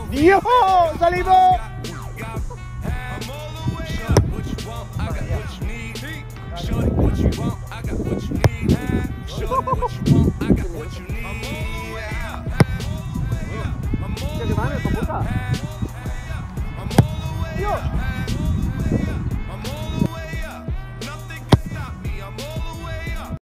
¡Dios! ¡Salimos! Shorty, what you want? I got what you need. Shorty, what you want?